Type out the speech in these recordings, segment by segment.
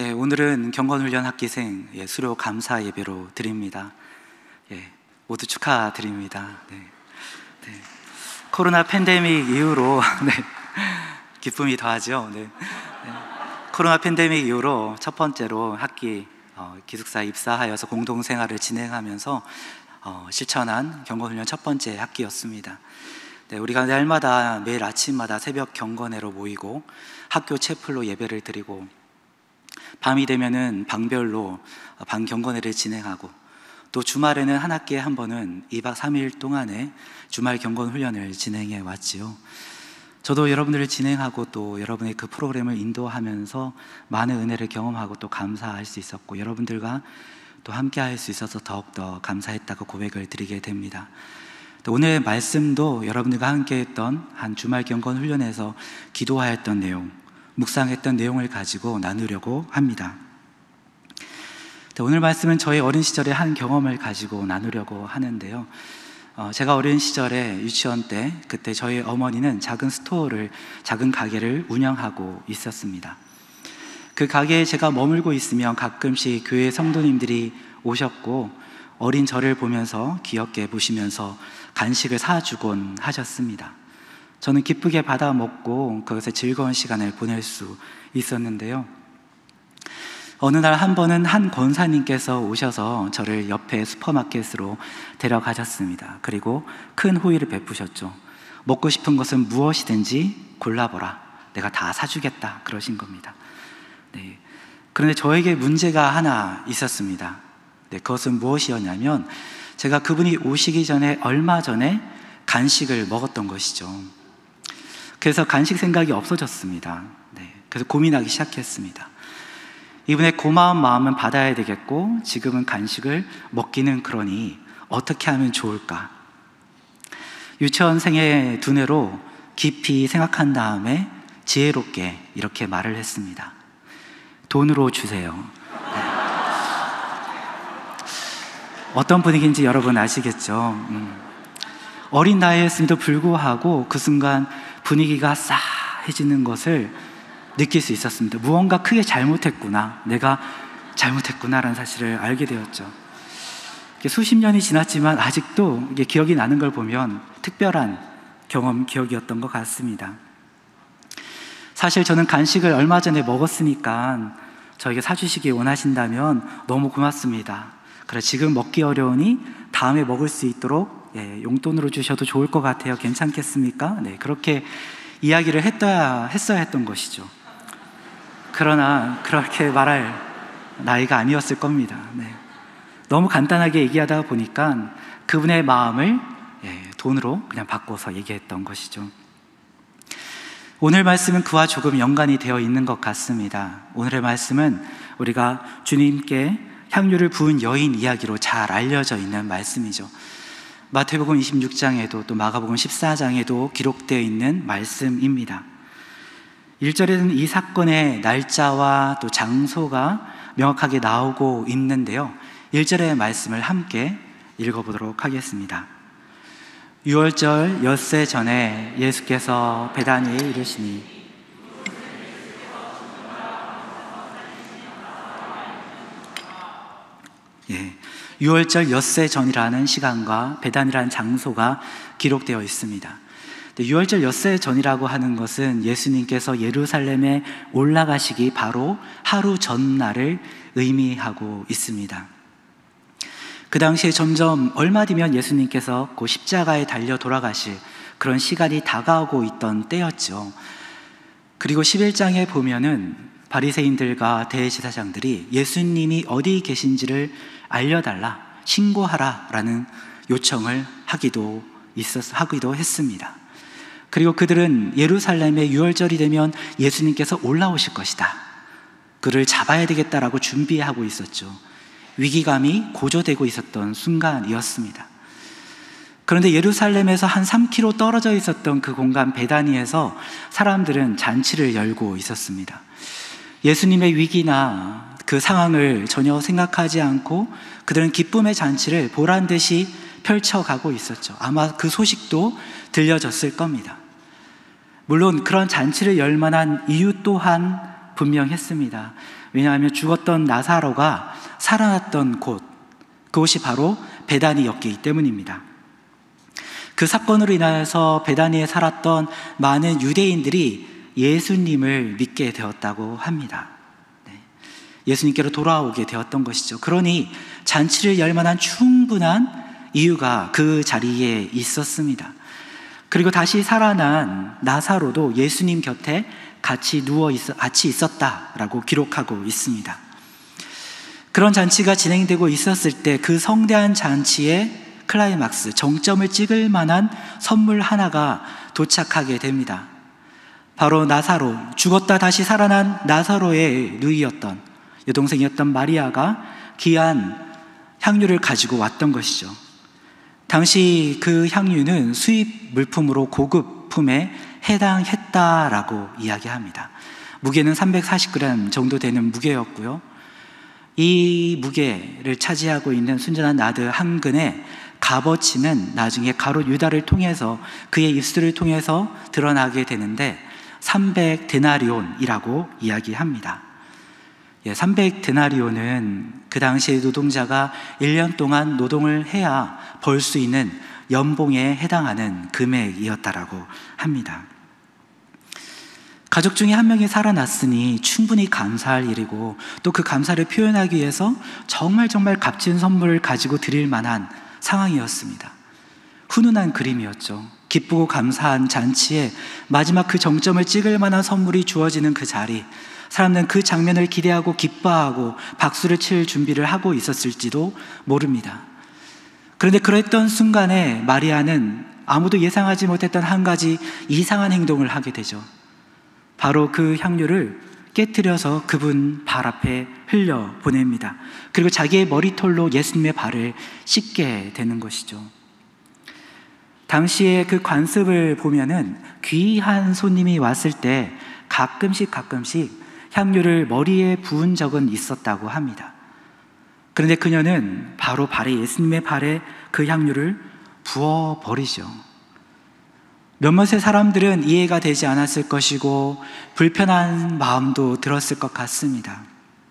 오늘은 경건훈련 학기생 수료 감사 예배로 드립니다. 모두 축하드립니다. 코로나 팬데믹 이후로 기쁨이 더하죠. 코로나 팬데믹 이후로 첫 번째로 학기 기숙사에 입사하여서 공동생활을 진행하면서 실천한 경건훈련 첫 번째 학기였습니다. 우리가 날마다 매일 아침마다 새벽 경건회로 모이고 학교 채플로 예배를 드리고 밤이 되면은 방별로 방 경건회를 진행하고 또 주말에는 한 학기에 한 번은 2박 3일 동안의 주말 경건 훈련을 진행해 왔지요. 저도 여러분들을 진행하고 또 여러분의 그 프로그램을 인도하면서 많은 은혜를 경험하고 또 감사할 수 있었고 여러분들과 또 함께 할 수 있어서 더욱더 감사했다고 고백을 드리게 됩니다. 또 오늘의 말씀도 여러분들과 함께 했던 한 주말 경건 훈련에서 기도하였던 내용, 묵상했던 내용을 가지고 나누려고 합니다. 오늘 말씀은 저의 어린 시절의 한 경험을 가지고 나누려고 하는데요. 제가 어린 시절에 유치원 때 그때 저희 어머니는 작은 가게를 운영하고 있었습니다. 그 가게에 제가 머물고 있으면 가끔씩 교회 성도님들이 오셨고 어린 저를 보면서 귀엽게 보시면서 간식을 사주곤 하셨습니다. 저는 기쁘게 받아 먹고 거기서 즐거운 시간을 보낼 수 있었는데요. 어느 날 한 번은 한 권사님께서 오셔서 저를 옆에 슈퍼마켓으로 데려가셨습니다. 그리고 큰 호의를 베푸셨죠. 먹고 싶은 것은 무엇이든지 골라보라. 내가 다 사주겠다. 그러신 겁니다. 그런데 저에게 문제가 하나 있었습니다. 그것은 무엇이었냐면 제가 그분이 오시기 전에 얼마 전에 간식을 먹었던 것이죠. 그래서 간식 생각이 없어졌습니다. 그래서 고민하기 시작했습니다. 이분의 고마운 마음은 받아야 되겠고 지금은 간식을 먹기는 그러니 어떻게 하면 좋을까? 유치원생의 두뇌로 깊이 생각한 다음에 지혜롭게 이렇게 말을 했습니다. 돈으로 주세요. 어떤 분위기인지 여러분 아시겠죠? 어린 나이였음에도 불구하고 그 순간 분위기가 싸해지는 것을 느낄 수 있었습니다. 무언가 크게 잘못했구나, 내가 잘못했구나라는 사실을 알게 되었죠. 수십 년이 지났지만 아직도 이게 기억이 나는 걸 보면 특별한 기억이었던 것 같습니다. 사실 저는 간식을 얼마 전에 먹었으니까 저에게 사주시기 원하신다면 너무 고맙습니다. 그래, 지금 먹기 어려우니 다음에 먹을 수 있도록 용돈으로 주셔도 좋을 것 같아요. 괜찮겠습니까? 그렇게 이야기를 했어야 했던 것이죠. 그러나 그렇게 말할 나이가 아니었을 겁니다. 너무 간단하게 얘기하다 보니까 그분의 마음을 돈으로 그냥 바꿔서 얘기했던 것이죠. 오늘 말씀은 그와 조금 연관이 되어 있는 것 같습니다. 오늘의 말씀은 우리가 주님께 향유를 부은 여인 이야기로 잘 알려져 있는 말씀이죠. 마태복음 26장에도 또 마가복음 14장에도 기록되어 있는 말씀입니다. 1절에는 이 사건의 날짜와 또 장소가 명확하게 나오고 있는데요. 1절의 말씀을 함께 읽어보도록 하겠습니다. 6월절 엿새 전에 예수께서 베다니에 이르시니 6월절 엿새 전이라는 시간과 베단이라는 장소가 기록되어 있습니다. 6월절 엿새 전이라고 하는 것은 예수님께서 예루살렘에 올라가시기 바로 하루 전날을 의미하고 있습니다. 그 당시에 점점 얼마 뒤면 예수님께서 그 십자가에 달려 돌아가실 그런 시간이 다가오고 있던 때였죠. 그리고 11장에 보면은 바리새인들과 대제사장들이 예수님이 어디 계신지를 알려달라, 신고하라 라는 요청을 하기도 했습니다. 그리고 그들은 예루살렘에 6월절이 되면 예수님께서 올라오실 것이다, 그를 잡아야 되겠다라고 준비하고 있었죠. 위기감이 고조되고 있었던 순간이었습니다. 그런데 예루살렘에서 한 3km 떨어져 있었던 그 공간 베다니에서 사람들은 잔치를 열고 있었습니다. 예수님의 위기나 그 상황을 전혀 생각하지 않고 그들은 기쁨의 잔치를 보란 듯이 펼쳐가고 있었죠. 아마 그 소식도 들려졌을 겁니다. 물론 그런 잔치를 열 만한 이유 또한 분명했습니다. 왜냐하면 죽었던 나사로가 살아났던 곳, 그곳이 바로 베다니였기 때문입니다. 그 사건으로 인하여서 베다니에 살았던 많은 유대인들이 예수님을 믿게 되었다고 합니다. 예수님께로 돌아오게 되었던 것이죠. 그러니 잔치를 열 만한 충분한 이유가 그 자리에 있었습니다. 그리고 다시 살아난 나사로도 예수님 곁에 같이 있었다라고 기록하고 있습니다. 그런 잔치가 진행되고 있었을 때 그 성대한 잔치의 클라이막스, 정점을 찍을 만한 선물 하나가 도착하게 됩니다. 바로 나사로, 죽었다 다시 살아난 나사로의 누이였던, 여동생이었던 마리아가 귀한 향유를 가지고 왔던 것이죠. 당시 그 향유는 수입 물품으로 고급품에 해당했다라고 이야기합니다. 무게는 340g 정도 되는 무게였고요. 이 무게를 차지하고 있는 순전한 나드 한 근의 값어치는 나중에 가롯 유다를 통해서, 그의 입술을 통해서 드러나게 되는데 300데나리온이라고 이야기합니다. 300데나리온은 그 당시에 노동자가 1년 동안 노동을 해야 벌 수 있는 연봉에 해당하는 금액이었다라고 합니다. 가족 중에 한 명이 살아났으니 충분히 감사할 일이고, 또 그 감사를 표현하기 위해서 정말 값진 선물을 가지고 드릴 만한 상황이었습니다. 훈훈한 그림이었죠. 기쁘고 감사한 잔치에 마지막 그 정점을 찍을 만한 선물이 주어지는 그 자리, 사람들은 그 장면을 기대하고 기뻐하고 박수를 칠 준비를 하고 있었을지도 모릅니다. 그런데 그랬던 순간에 마리아는 아무도 예상하지 못했던 한 가지 이상한 행동을 하게 되죠. 바로 그 향유를 깨트려서 그분 발 앞에 흘려보냅니다. 그리고 자기의 머리털로 예수님의 발을 씻게 되는 것이죠. 당시에 그 관습을 보면은 귀한 손님이 왔을 때 가끔씩 향유를 머리에 부은 적은 있었다고 합니다. 그런데 그녀는 바로 예수님의 발에 그 향유를 부어버리죠. 몇몇의 사람들은 이해가 되지 않았을 것이고 불편한 마음도 들었을 것 같습니다.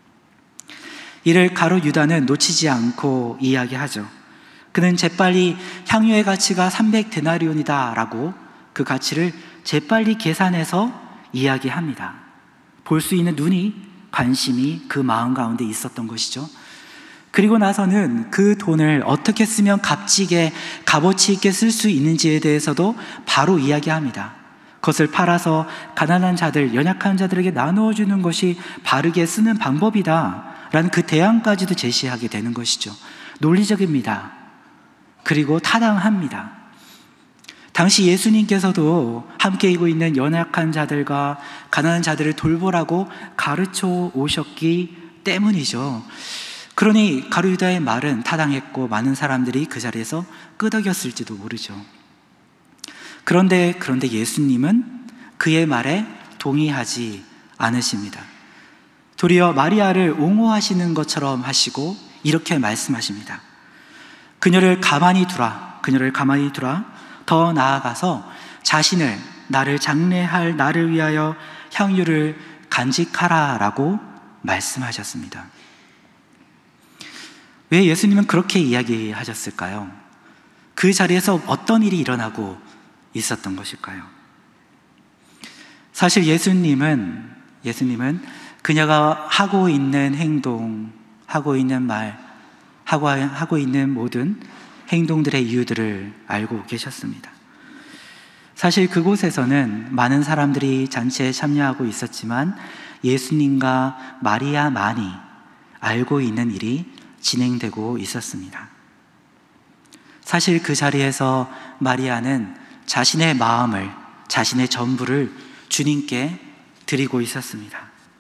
이를 가롯 유다는 놓치지 않고 이야기하죠. 그는 재빨리 향유의 가치가 300데나리온이다 라고 그 가치를 재빨리 계산해서 이야기합니다. 볼 수 있는 눈이, 관심이 그 마음 가운데 있었던 것이죠. 그리고 나서는 그 돈을 어떻게 쓰면 값지게, 값어치 있게 쓸 수 있는지에 대해서도 바로 이야기합니다. 그것을 팔아서 가난한 자들, 연약한 자들에게 나누어 주는 것이 바르게 쓰는 방법이다 라는 그 대안까지도 제시하게 되는 것이죠. 논리적입니다. 그리고 타당합니다. 당시 예수님께서도 함께 있고 있는 연약한 자들과 가난한 자들을 돌보라고 가르쳐 오셨기 때문이죠. 그러니 가룟 유다의 말은 타당했고 많은 사람들이 그 자리에서 끄덕였을지도 모르죠. 그런데 예수님은 그의 말에 동의하지 않으십니다. 도리어 마리아를 옹호하시는 것처럼 하시고 이렇게 말씀하십니다. 그녀를 가만히 두라. 더 나아가서 자신을, 나를 장례할 나를 위하여 향유를 간직하라 라고 말씀하셨습니다. 왜 예수님은 그렇게 이야기하셨을까요? 그 자리에서 어떤 일이 일어나고 있었던 것일까요? 사실 예수님은 그녀가 하고 있는 행동, 하고 있는 말, 하고 있는 모든 행동들의 이유들을 알고 계셨습니다. 사실 그곳에서는 많은 사람들이 잔치에 참여하고 있었지만 예수님과 마리아만이 알고 있는 일이 진행되고 있었습니다. 사실 그 자리에서 마리아는 자신의 마음을, 자신의 전부를 주님께 드리고 있었습니다.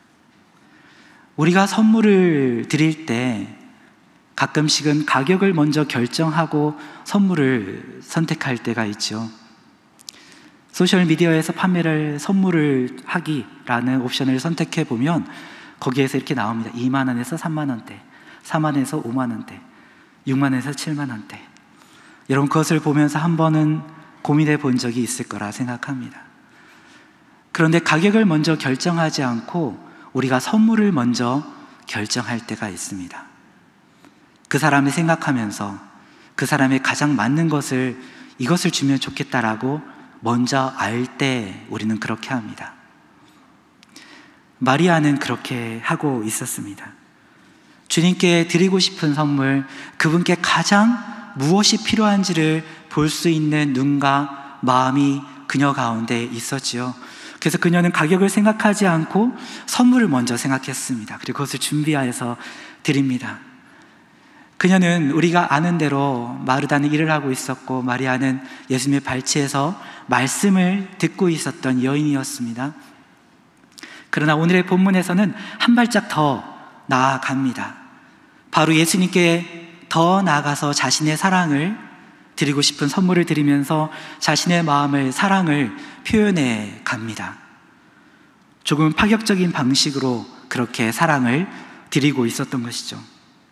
우리가 선물을 드릴 때 가끔씩은 가격을 먼저 결정하고 선물을 선택할 때가 있죠. 소셜미디어에서 선물을 하기라는 옵션을 선택해 보면 거기에서 이렇게 나옵니다. 2만 원에서 3만 원대, 4만 원에서 5만 원대, 6만 원에서 7만 원대. 여러분, 그것을 보면서 한 번은 고민해 본 적이 있을 거라 생각합니다. 그런데 가격을 먼저 결정하지 않고 우리가 선물을 먼저 결정할 때가 있습니다. 그 사람을 생각하면서 그 사람의 가장 맞는 것을, 이것을 주면 좋겠다라고 먼저 알 때 우리는 그렇게 합니다. 마리아는 그렇게 하고 있었습니다. 주님께 드리고 싶은 선물, 그분께 가장 무엇이 필요한지를 볼 수 있는 눈과 마음이 그녀 가운데 있었지요. 그래서 그녀는 가격을 생각하지 않고 선물을 먼저 생각했습니다. 그리고 그것을 준비하여서 드립니다. 그녀는 우리가 아는 대로 마르다는 일을 하고 있었고, 마리아는 예수님의 발치에서 말씀을 듣고 있었던 여인이었습니다. 그러나 오늘의 본문에서는 한 발짝 더 나아갑니다. 바로 예수님께 더 나아가서 자신의 사랑을 드리고 싶은 선물을 드리면서 자신의 마음을, 사랑을 표현해 갑니다. 조금 파격적인 방식으로 그렇게 사랑을 드리고 있었던 것이죠.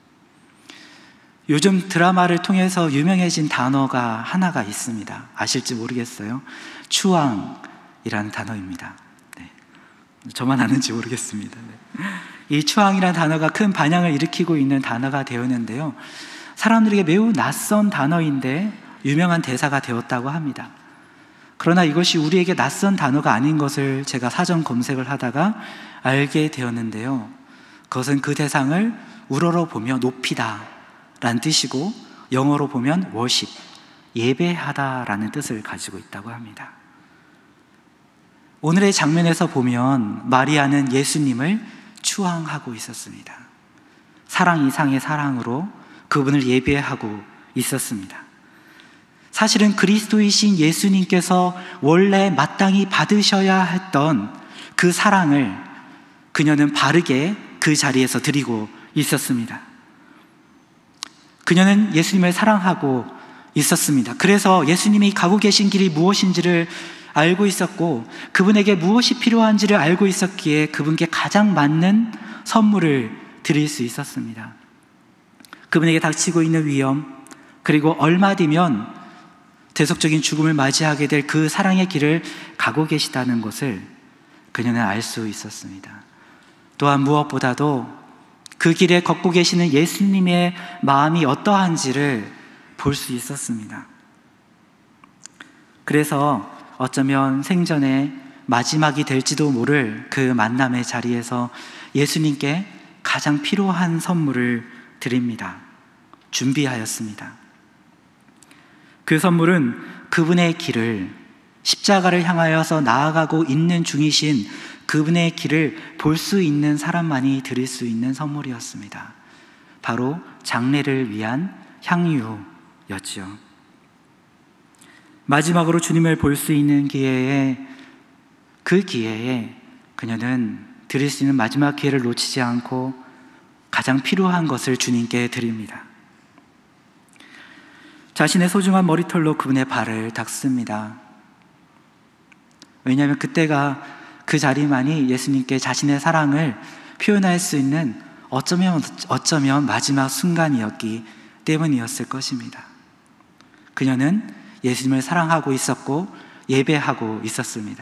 요즘 드라마를 통해서 유명해진 단어가 하나가 있습니다. 아실지 모르겠어요. 추앙이라는 단어입니다. 네. 저만 아는지 모르겠습니다. 네. 이 추앙이라는 단어가 큰 반향을 일으키고 있는 단어가 되었는데요, 사람들에게 매우 낯선 단어인데 유명한 대사가 되었다고 합니다. 그러나 이것이 우리에게 낯선 단어가 아닌 것을 제가 사전 검색을 하다가 알게 되었는데요, 그것은 그 대상을 우러러 보며 높이다 라는 뜻이고, 영어로 보면 worship, 예배하다 라는 뜻을 가지고 있다고 합니다. 오늘의 장면에서 보면 마리아는 예수님을 추앙하고 있었습니다. 사랑 이상의 사랑으로 그분을 예배하고 있었습니다. 사실은 그리스도이신 예수님께서 원래 마땅히 받으셔야 했던 그 사랑을 그녀는 바르게 그 자리에서 드리고 있었습니다. 그녀는 예수님을 사랑하고 있었습니다. 그래서 예수님이 가고 계신 길이 무엇인지를 알고 있었고, 그분에게 무엇이 필요한지를 알고 있었기에 그분께 가장 맞는 선물을 드릴 수 있었습니다. 그분에게 닥치고 있는 위험, 그리고 얼마 뒤면 대속적인 죽음을 맞이하게 될 그 사랑의 길을 가고 계시다는 것을 그녀는 알 수 있었습니다. 또한 무엇보다도 그 길에 걷고 계시는 예수님의 마음이 어떠한지를 볼 수 있었습니다. 그래서 어쩌면 생전에 마지막이 될지도 모를 그 만남의 자리에서 예수님께 가장 필요한 선물을 드립니다. 준비하였습니다. 그 선물은 그분의 길을, 십자가를 향하여서 나아가고 있는 중이신 그분의 길을 볼 수 있는 사람만이 드릴 수 있는 선물이었습니다. 바로 장례를 위한 향유였지요. 마지막으로 주님을 볼 수 있는 기회에, 그 기회에 그녀는 드릴 수 있는 마지막 기회를 놓치지 않고 가장 필요한 것을 주님께 드립니다. 자신의 소중한 머리털로 그분의 발을 닦습니다. 왜냐하면 그때가, 그 자리만이 예수님께 자신의 사랑을 표현할 수 있는 어쩌면 마지막 순간이었기 때문이었을 것입니다. 그녀는 예수님을 사랑하고 있었고 예배하고 있었습니다.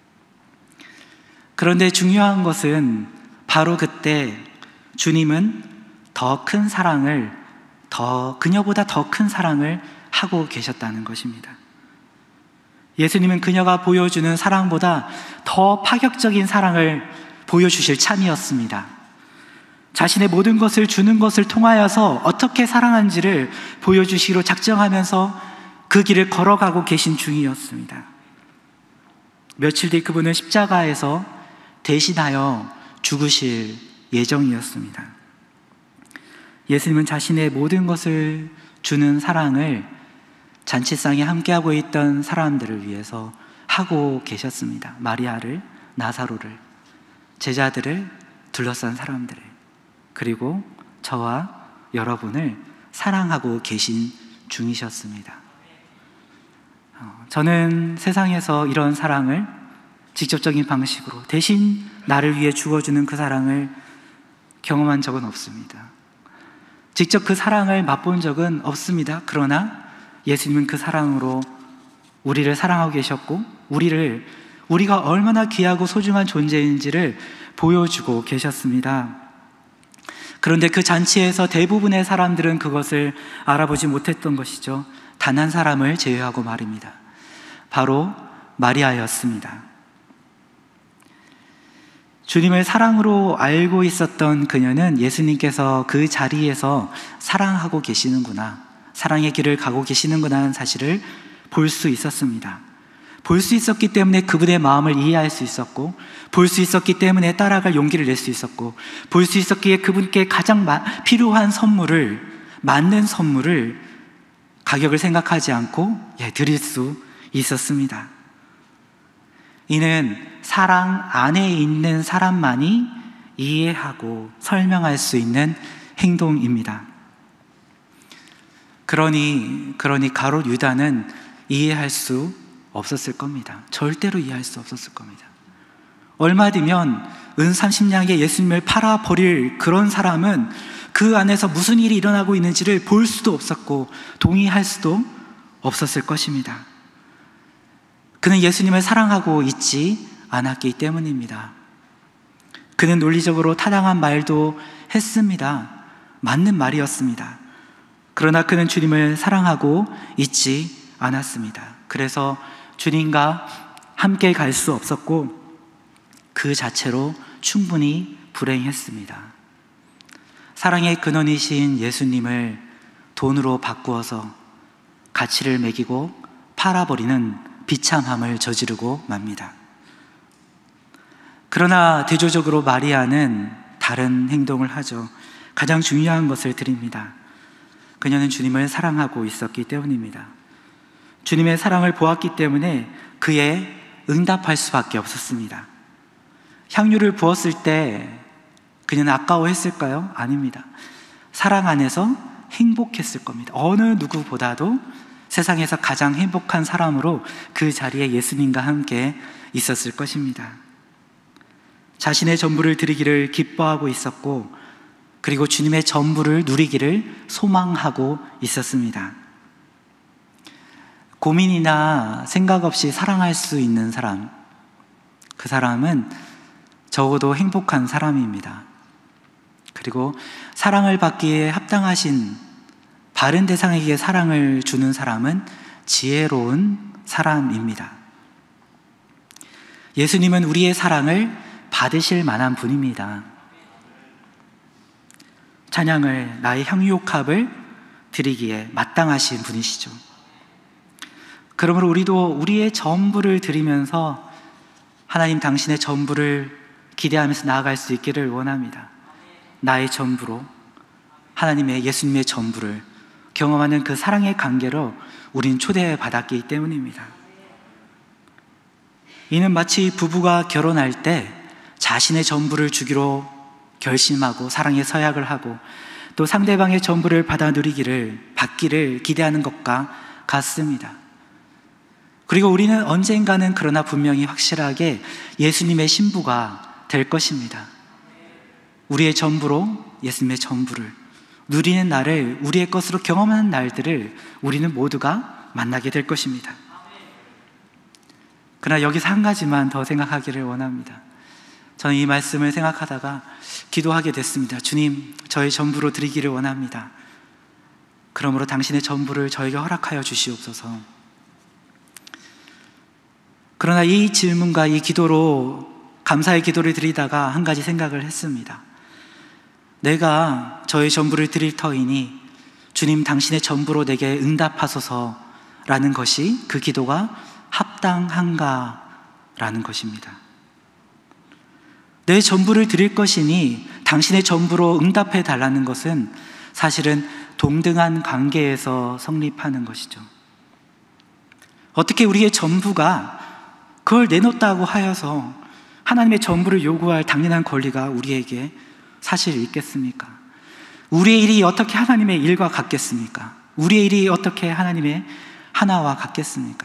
그런데 중요한 것은 바로 그때 주님은 더 큰 사랑을, 그녀보다 더 큰 사랑을 하고 계셨다는 것입니다. 예수님은 그녀가 보여주는 사랑보다 더 파격적인 사랑을 보여주실 참이었습니다. 자신의 모든 것을 주는 것을 통하여서 어떻게 사랑한지를 보여주시기로 작정하면서 그 길을 걸어가고 계신 중이었습니다. 며칠 뒤 그분은 십자가에서 대신하여 죽으실 예정이었습니다. 예수님은 자신의 모든 것을 주는 사랑을 잔치상에 함께하고 있던 사람들을 위해서 하고 계셨습니다. 마리아를, 나사로를, 제자들을 둘러싼 사람들을, 그리고 저와 여러분을 사랑하고 계신 중이셨습니다. 저는 세상에서 이런 사랑을 직접적인 방식으로 대신 나를 위해 죽어주는 그 사랑을 경험한 적은 없습니다. 직접 그 사랑을 맛본 적은 없습니다. 그러나 예수님은 그 사랑으로 우리를 사랑하고 계셨고, 우리를 우리가 얼마나 귀하고 소중한 존재인지를 보여주고 계셨습니다. 그런데 그 잔치에서 대부분의 사람들은 그것을 알아보지 못했던 것이죠. 단 한 사람을 제외하고 말입니다. 바로 마리아였습니다. 주님을 사랑으로 알고 있었던 그녀는 예수님께서 그 자리에서 사랑하고 계시는구나, 사랑의 길을 가고 계시는구나 하는 사실을 볼 수 있었습니다. 볼 수 있었기 때문에 그분의 마음을 이해할 수 있었고, 볼 수 있었기 때문에 따라갈 용기를 낼 수 있었고, 볼 수 있었기에 그분께 가장 필요한 선물을, 맞는 선물을 가격을 생각하지 않고 드릴 수 있었습니다. 이는 사랑 안에 있는 사람만이 이해하고 설명할 수 있는 행동입니다. 그러니 가롯 유다는 이해할 수 없었을 겁니다. 절대로 이해할 수 없었을 겁니다. 얼마 뒤면 은 30냥에 예수님을 팔아버릴 그런 사람은 그 안에서 무슨 일이 일어나고 있는지를 볼 수도 없었고 동의할 수도 없었을 것입니다. 그는 예수님을 사랑하고 있지 않았기 때문입니다. 그는 논리적으로 타당한 말도 했습니다. 맞는 말이었습니다. 그러나 그는 주님을 사랑하고 있지 않았습니다. 그래서 주님과 함께 갈 수 없었고 그 자체로 충분히 불행했습니다. 사랑의 근원이신 예수님을 돈으로 바꾸어서 가치를 매기고 팔아버리는 비참함을 저지르고 맙니다. 그러나 대조적으로 마리아는 다른 행동을 하죠. 가장 중요한 것을 드립니다. 그녀는 주님을 사랑하고 있었기 때문입니다. 주님의 사랑을 보았기 때문에 그에 응답할 수밖에 없었습니다. 향유를 부었을 때 그녀는 아까워했을까요? 아닙니다. 사랑 안에서 행복했을 겁니다. 어느 누구보다도 세상에서 가장 행복한 사람으로 그 자리에 예수님과 함께 있었을 것입니다. 자신의 전부를 드리기를 기뻐하고 있었고, 그리고 주님의 전부를 누리기를 소망하고 있었습니다. 고민이나 생각 없이 사랑할 수 있는 사람, 그 사람은 적어도 행복한 사람입니다. 그리고 사랑을 받기에 합당하신 바른 대상에게 사랑을 주는 사람은 지혜로운 사람입니다. 예수님은 우리의 사랑을 받으실 만한 분입니다. 찬양을, 나의 향유옥합을 드리기에 마땅하신 분이시죠. 그러므로 우리도 우리의 전부를 드리면서 하나님 당신의 전부를 기대하면서 나아갈 수 있기를 원합니다. 나의 전부로 하나님의, 예수님의 전부를 경험하는 그 사랑의 관계로 우린 초대받았기 때문입니다. 이는 마치 부부가 결혼할 때 자신의 전부를 주기로 결심하고 사랑의 서약을 하고 또 상대방의 전부를 받기를 기대하는 것과 같습니다. 그리고 우리는 언젠가는 그러나 분명히 확실하게 예수님의 신부가 될 것입니다. 우리의 전부로 예수님의 전부를 누리는 날을, 우리의 것으로 경험하는 날들을 우리는 모두가 만나게 될 것입니다. 그러나 여기서 한 가지만 더 생각하기를 원합니다. 저는 이 말씀을 생각하다가 기도하게 됐습니다. 주님, 저의 전부로 드리기를 원합니다. 그러므로 당신의 전부를 저에게 허락하여 주시옵소서. 그러나 이 질문과 이 기도로, 감사의 기도를 드리다가 한 가지 생각을 했습니다. 내가 저의 전부를 드릴 터이니 주님 당신의 전부로 내게 응답하소서라는 것이, 그 기도가 합당한가라는 것입니다. 내 전부를 드릴 것이니 당신의 전부로 응답해 달라는 것은 사실은 동등한 관계에서 성립하는 것이죠. 어떻게 우리의 전부가 그걸 내놓았다고 하여서 하나님의 전부를 요구할 당연한 권리가 우리에게 사실 있겠습니까? 우리의 일이 어떻게 하나님의 일과 같겠습니까? 우리의 일이 어떻게 하나님의 하나와 같겠습니까?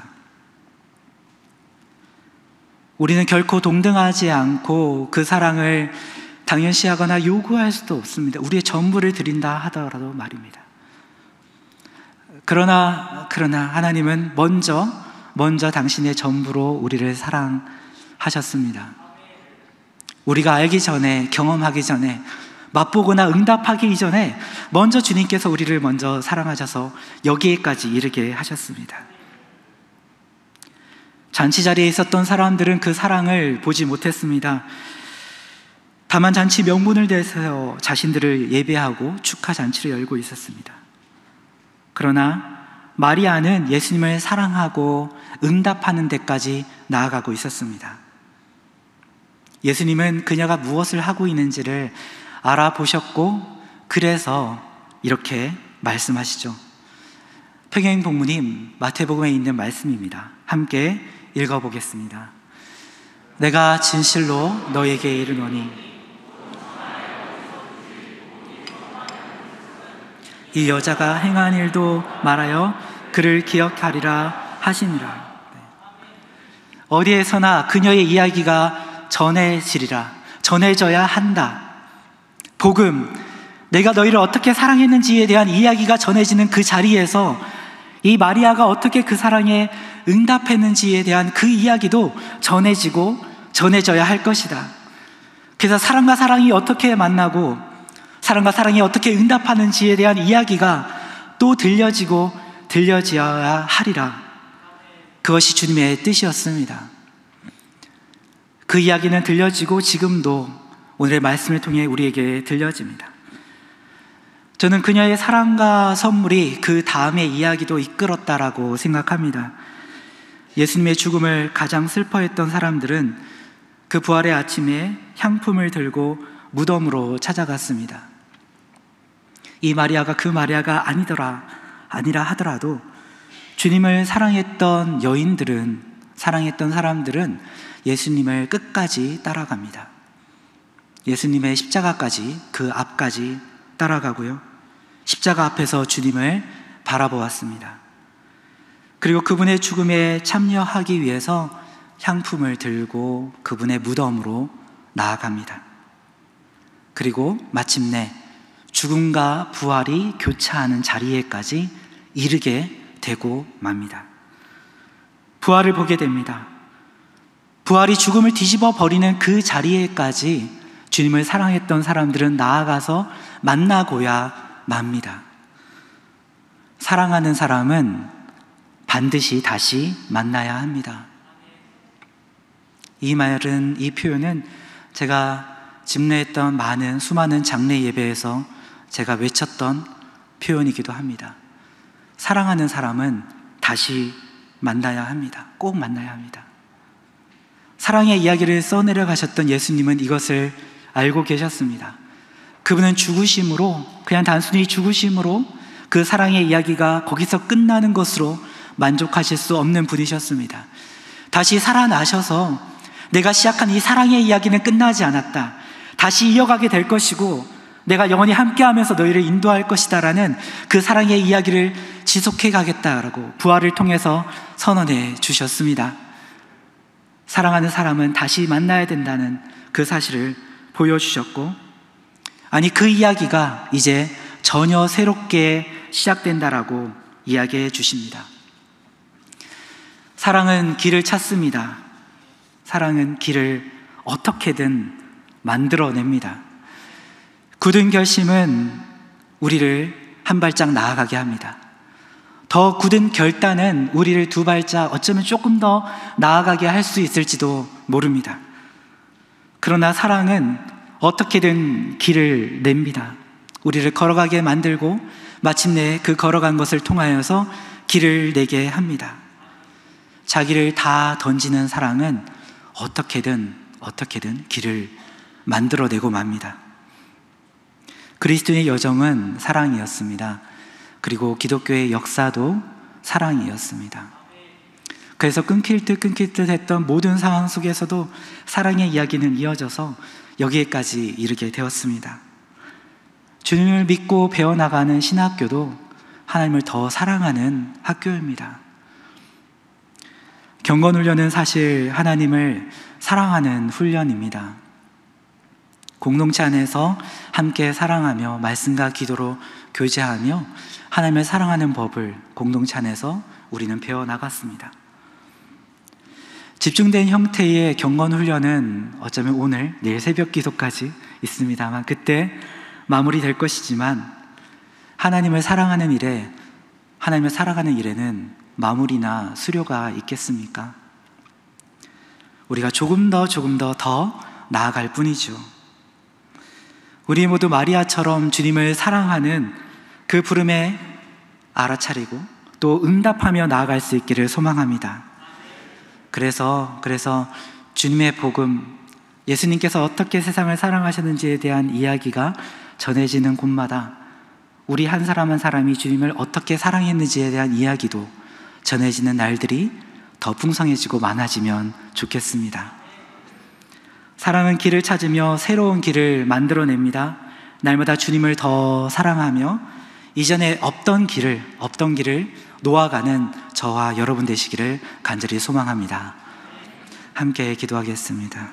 우리는 결코 동등하지 않고 그 사랑을 당연시하거나 요구할 수도 없습니다. 우리의 전부를 드린다 하더라도 말입니다. 그러나 하나님은 먼저 당신의 전부로 우리를 하셨습니다. 우리가 알기 전에, 경험하기 전에, 맛보거나 응답하기 이전에 먼저 주님께서 우리를 먼저 사랑하셔서 여기에까지 이르게 하셨습니다. 잔치 자리에 있었던 사람들은 그 사랑을 보지 못했습니다. 다만 잔치 명분을 대서 자신들을 예배하고 축하 잔치를 열고 있었습니다. 그러나 마리아는 예수님을 사랑하고 응답하는 데까지 나아가고 있었습니다. 예수님은 그녀가 무엇을 하고 있는지를 알아보셨고, 그래서 이렇게 말씀하시죠. 평행복음인 마태복음에 있는 말씀입니다. 함께 읽어보겠습니다. 내가 진실로 너에게 이르노니 이 여자가 행한 일도 말하여 그를 기억하리라 하시니라. 어디에서나 그녀의 이야기가 전해져야 한다. 복음, 내가 너희를 어떻게 사랑했는지에 대한 이야기가 전해지는 그 자리에서 이 마리아가 어떻게 그 사랑에 응답했는지에 대한 그 이야기도 전해져야 할 것이다. 그래서 사랑과 사랑이 어떻게 만나고 사랑과 사랑이 어떻게 응답하는지에 대한 이야기가 또 들려져야 하리라. 그것이 주님의 뜻이었습니다. 그 이야기는 들려지고 지금도 오늘의 말씀을 통해 우리에게 들려집니다. 저는 그녀의 사랑과 선물이 그 다음의 이야기도 이끌었다라고 생각합니다. 예수님의 죽음을 가장 슬퍼했던 사람들은 그 부활의 아침에 향품을 들고 무덤으로 찾아갔습니다. 이 마리아가 그 마리아가 아니라 하더라도 주님을 사랑했던 사람들은 예수님을 끝까지 따라갑니다. 예수님의 십자가까지, 그 앞까지 따라가고요, 십자가 앞에서 주님을 바라보았습니다. 그리고 그분의 죽음에 참여하기 위해서 향품을 들고 그분의 무덤으로 나아갑니다. 그리고 마침내 죽음과 부활이 교차하는 자리에까지 이르게 되고 맙니다. 부활을 보게 됩니다. 부활이 죽음을 뒤집어 버리는 그 자리에까지 주님을 사랑했던 사람들은 나아가서 만나고야 맙니다. 사랑하는 사람은 반드시 다시 만나야 합니다. 이 표현은 제가 집례했던 수많은 장례 예배에서 제가 외쳤던 표현이기도 합니다. 사랑하는 사람은 다시 만나야 합니다. 꼭 만나야 합니다. 사랑의 이야기를 써내려 가셨던 예수님은 이것을 알고 계셨습니다. 그분은 그냥 단순히 죽으심으로 그 사랑의 이야기가 거기서 끝나는 것으로 만족하실 수 없는 분이셨습니다. 다시 살아나셔서 내가 시작한 이 사랑의 이야기는 끝나지 않았다. 다시 이어가게 될 것이고 내가 영원히 함께하면서 너희를 인도할 것이다 라는 그 사랑의 이야기를 지속해 가겠다라고 부활을 통해서 선언해 주셨습니다. 사랑하는 사람은 다시 만나야 된다는 그 사실을 보여주셨고, 그 이야기가 이제 전혀 새롭게 시작된다라고 이야기해 주십니다. 사랑은 길을 찾습니다. 사랑은 길을 어떻게든 만들어냅니다. 굳은 결심은 우리를 한 발짝 나아가게 합니다. 더 굳은 결단은 우리를 두 발짝, 어쩌면 조금 더 나아가게 할 수 있을지도 모릅니다. 그러나 사랑은 어떻게든 길을 냅니다. 우리를 걸어가게 만들고 마침내 그 걸어간 것을 통하여서 길을 내게 합니다. 자기를 다 던지는 사랑은 어떻게든 길을 만들어내고 맙니다. 그리스도의 여정은 사랑이었습니다. 그리고 기독교의 역사도 사랑이었습니다. 그래서 끊길 듯 했던 모든 상황 속에서도 사랑의 이야기는 이어져서 여기에까지 이르게 되었습니다. 주님을 믿고 배워나가는 신학교도 하나님을 더 사랑하는 학교입니다. 경건훈련은 사실 하나님을 사랑하는 훈련입니다. 공동체 안에서 함께 사랑하며 말씀과 기도로 교제하며 하나님을 사랑하는 법을 공동체 안에서 우리는 배워나갔습니다. 집중된 형태의 경건 훈련은 어쩌면 오늘, 내일 새벽 기도까지 있습니다만 그때 마무리될 것이지만 하나님을 사랑하는 일에는 마무리나 수료가 있겠습니까? 우리가 조금 더 나아갈 뿐이죠. 우리 모두 마리아처럼 주님을 사랑하는 그 부름에 알아차리고 또 응답하며 나아갈 수 있기를 소망합니다. 그래서 주님의 복음, 예수님께서 어떻게 세상을 사랑하셨는지에 대한 이야기가 전해지는 곳마다 우리 한 사람 한 사람이 주님을 어떻게 사랑했는지에 대한 이야기도 전해지는 날들이 더 풍성해지고 많아지면 좋겠습니다. 사랑은 길을 찾으며 새로운 길을 만들어냅니다. 날마다 주님을 더 사랑하며 이전에 없던 길을 놓아가는 저와 여러분 되시기를 간절히 소망합니다. 함께 기도하겠습니다.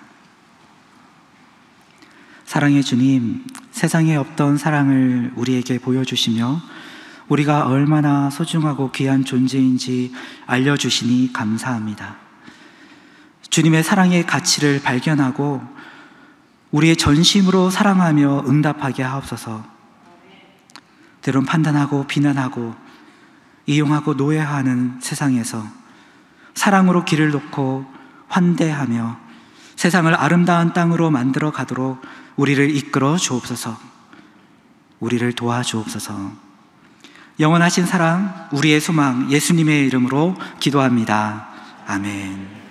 사랑의 주님, 세상에 없던 사랑을 우리에게 보여주시며 우리가 얼마나 소중하고 귀한 존재인지 알려주시니 감사합니다. 주님의 사랑의 가치를 발견하고 우리의 전심으로 사랑하며 응답하게 하옵소서. 때론 판단하고 비난하고 이용하고 노예하는 세상에서 사랑으로 길을 놓고 환대하며 세상을 아름다운 땅으로 만들어 가도록 우리를 이끌어 주옵소서. 우리를 도와주옵소서. 영원하신 사랑, 우리의 소망, 예수님의 이름으로 기도합니다. 아멘.